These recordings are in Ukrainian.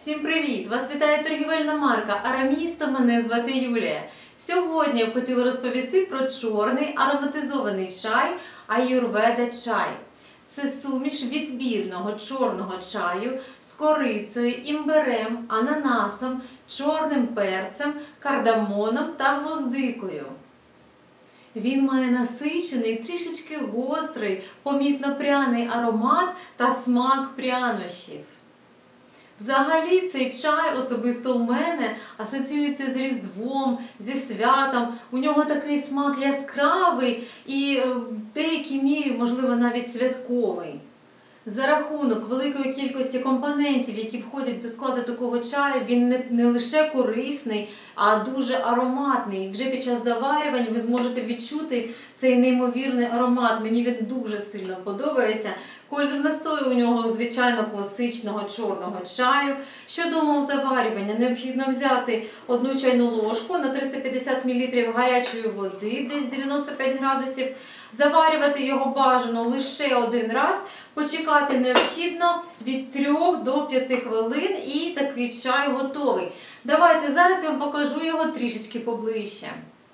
Всім привіт! Вас вітає торгівельна марка Арамісто, мене звати Юлія. Сьогодні я б хотіла розповісти про чорний ароматизований чай Аюрведа чай. Це суміш відбірного чорного чаю з корицею, імбирем, ананасом, чорним перцем, кардамоном та гвоздикою. Він має насичений, трішечки гострий, помітно пряний аромат та смак прянощів. Взагалі цей чай особисто у мене асоціюється з Різдвом, зі святом. У нього такий смак яскравий і в деякій мірі, можливо, навіть святковий. За рахунок великої кількості компонентів, які входять до складу такого чаю, він не лише корисний, а дуже ароматний. Вже під час заварювань ви зможете відчути цей неймовірний аромат. Мені він дуже сильно подобається. Колір настою у нього, звичайно, класичного чорного чаю. Щодо умов заварювання, необхідно взяти 1 чайну ложку на 350 мл гарячої води, десь 95 градусів. Заварювати його бажано лише один раз. Почекати необхідно від 3 до 5 хвилин і такий чай готовий. Давайте зараз я вам покажу його трішечки поближче.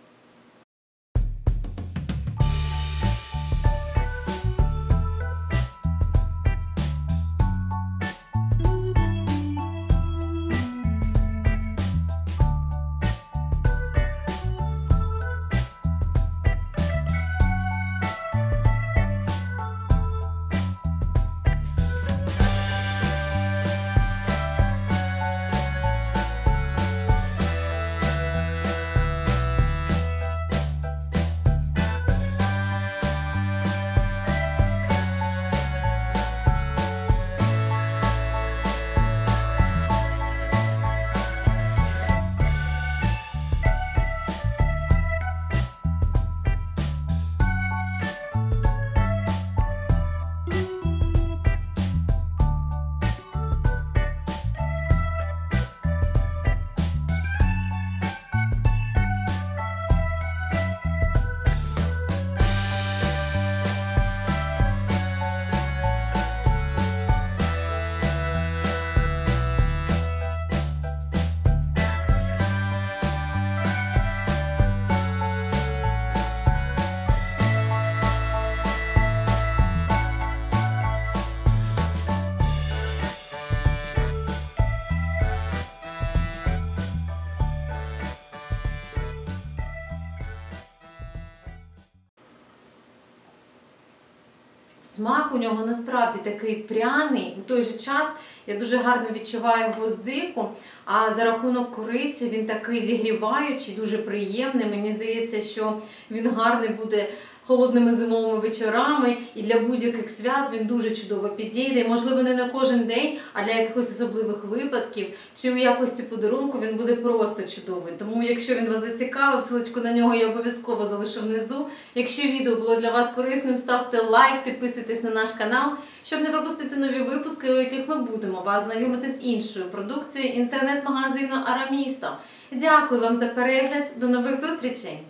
Смак у нього насправді такий пряний, у той же час я дуже гарно відчуваю гвоздику, а за рахунок кориці він такий зігріваючий, дуже приємний. Мені здається, що він гарний буде холодними зимовими вечорами і для будь-яких свят він дуже чудово підійде. Можливо, не на кожен день, а для якихось особливих випадків чи у якості подарунку він буде просто чудовий. Тому, якщо він вас зацікавив, ссылочку на нього я обов'язково залишу внизу. Якщо відео було для вас корисним, ставте лайк, підписуйтесь на наш канал, щоб не пропустити нові випуски, у яких ми будемо вас знайомити з іншою продукцією інтернет-магазину Арамісто. Дякую вам за перегляд, до нових зустрічей!